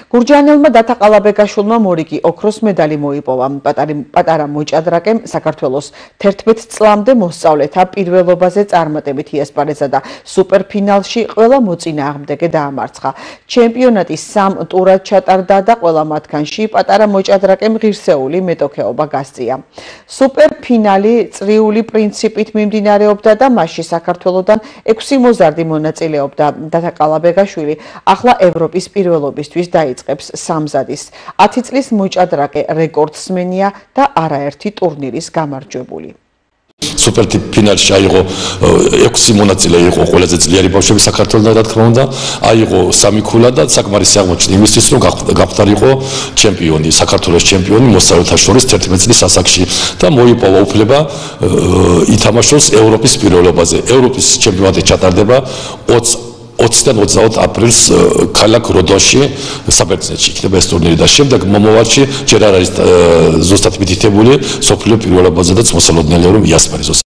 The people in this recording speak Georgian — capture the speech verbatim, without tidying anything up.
გურჯანელმა დათა ყალაბეგაშვილმა მორიგი ოქროს медали მოიპოვა. პატარა მოჭადრაკემ საქართველოს თერთმეტ წლამდე მოსწავლეთა პირველობაზე წარმატებით იასპარეზა და სუპერფინალში ყველა მოწინააღმდეგე დაამარცხა. ჩემპიონატი სამ ტურად ჩატარდა და ყველა მათგანში პატარა მოჭადრაკემ ღირსეული მეტოქეობა გასწია. სუპერფინალი წრიული პრინციპით მიმდინარეობდა და მასში საქართველოსთან ექვსი მოზარდი მონაწილეობდა. დათა ყალაბეგაშვილი ახლა ევროპის პირველობისთვის დაიწყებს სამზადის. ათი წლის მოჭადრაკე რეკორდსმენია და არაერთი ტურნირის გამარჯვებული. სუპერფინალში აიღო ექვსი მონაწილე იყო ყველაზე ძლიერი ბავშვები საქართველოსთან რა თქმა უნდა აიღო სამი ქულა და საკმარისი აღმოჩნდა იმისთვის რომ გახდარიყო ჩემპიონი საქართველოს ჩემპიონი მოსწავლეთა შორის თერთმეტ წლის ასაკში და მოიპოვა უფლება ითამაშოს ევროპის პირველობაზე. ევროპის ჩემპიონატი ჩატარდება ოცდან ოცდაოთხ აპრილს ქალაქ როდოში საბერძნეთში იქნება ეს ტურნირი და შემდეგ მომავალში ჯერ არ არის ზუსტად მითითებული სოფლიო პირველობაზე და მოსალოდნელია რომ იასპარეზოს.